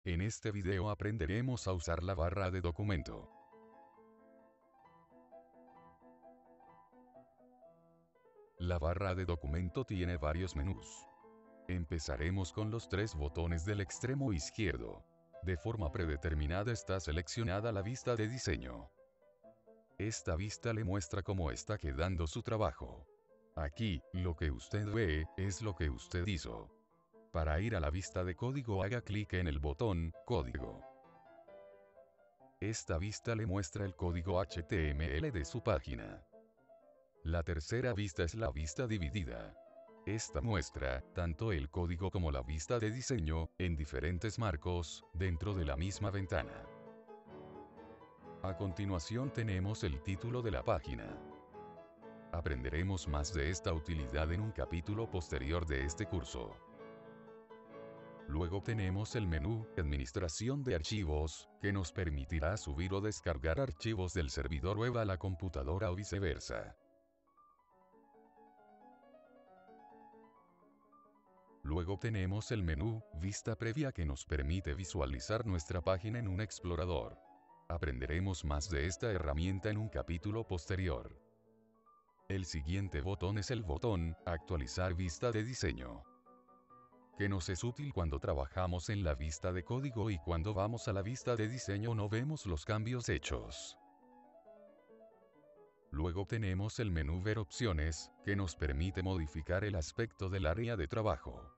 En este video aprenderemos a usar la barra de documento. La barra de documento tiene varios menús. Empezaremos con los tres botones del extremo izquierdo. De forma predeterminada está seleccionada la vista de diseño. Esta vista le muestra cómo está quedando su trabajo. Aquí, lo que usted ve, es lo que usted hizo. Para ir a la vista de código haga clic en el botón Código. Esta vista le muestra el código HTML de su página. La tercera vista es la vista dividida. Esta muestra, tanto el código como la vista de diseño, en diferentes marcos, dentro de la misma ventana. A continuación tenemos el título de la página. Aprenderemos más de esta utilidad en un capítulo posterior de este curso. Luego tenemos el menú Administración de archivos, que nos permitirá subir o descargar archivos del servidor web a la computadora o viceversa. Luego tenemos el menú Vista previa, que nos permite visualizar nuestra página en un explorador. Aprenderemos más de esta herramienta en un capítulo posterior. El siguiente botón es el botón Actualizar vista de diseño, que nos es útil cuando trabajamos en la vista de código y cuando vamos a la vista de diseño no vemos los cambios hechos. Luego tenemos el menú Ver opciones, que nos permite modificar el aspecto del área de trabajo.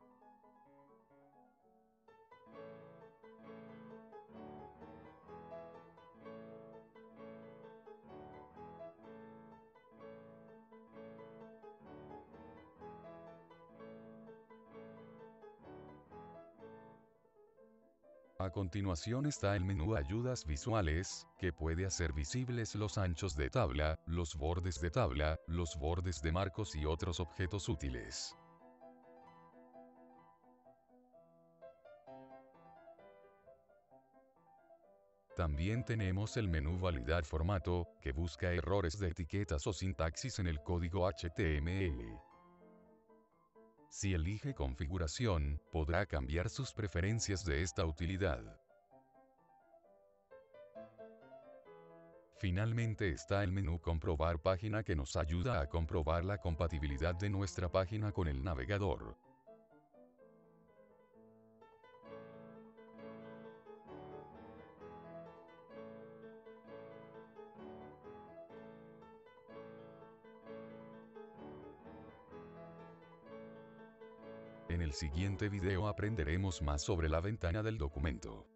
A continuación está el menú Ayudas visuales, que puede hacer visibles los anchos de tabla, los bordes de tabla, los bordes de marcos y otros objetos útiles. También tenemos el menú Validar formato, que busca errores de etiquetas o sintaxis en el código HTML. Si elige configuración, podrá cambiar sus preferencias de esta utilidad. Finalmente está el menú Comprobar página, que nos ayuda a comprobar la compatibilidad de nuestra página con el navegador. En el siguiente video aprenderemos más sobre la ventana del documento.